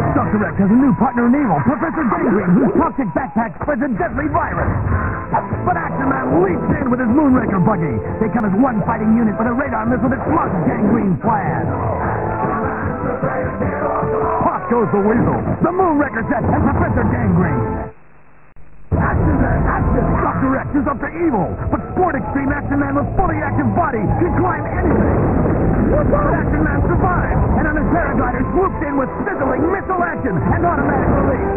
Dr. X has a new partner in evil, Professor Gangrene, whose toxic backpack spreads a deadly virus. But Action Man leaps in with his Moonraker buggy. They come as one fighting unit with a radar missile that slugs Gangrene's plan. Off goes the Weasel, the Moonraker set, and Professor Gangrene. Action Man, action! Dr. X is up to evil, but Sport Extreme Action Man with fully active body can climb anything. But Action Man survives, and on his paraglider swoops in with sizzling missile action and automatic release.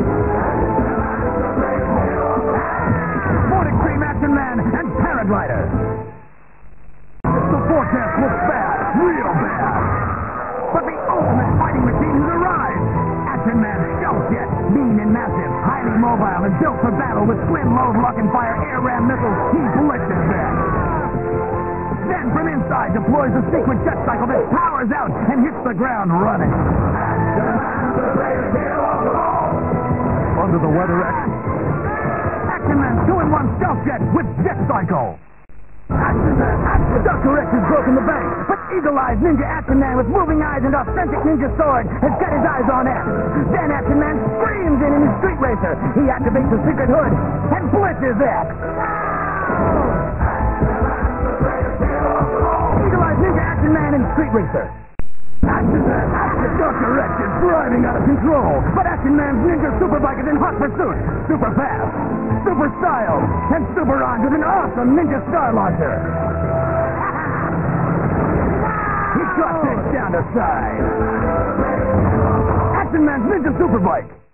Sport Extreme Action Man and paraglider. The forecast looks bad, real bad. But the ultimate fighting machine has arrived. Action Man's stealth jet, mean and massive, highly mobile and built for battle with twin load lock and fire air ram missiles. He blitzes them. Then from inside deploys a secret jet cycle that powers out and hits the ground running. Under the weather, Action Man's 2-in-1 stealth jet with jet cycle. Action Man, action! Dr. X has broken the bank, but eagle-eyed Ninja Action Man with moving eyes and authentic ninja sword has got his eyes on X. Then Action Man screams in his Street Racer. He activates the secret hood and blitzes X. Eagle-eyed Ninja Action Man and Street Racer. Action Man, action! Dr. X is driving out of control, but Action Man's Ninja Superbike is in hot pursuit. Super fast, super styled, and super armed with an awesome Ninja Star Launcher. He drops X down to side. Action Man's Ninja Superbike.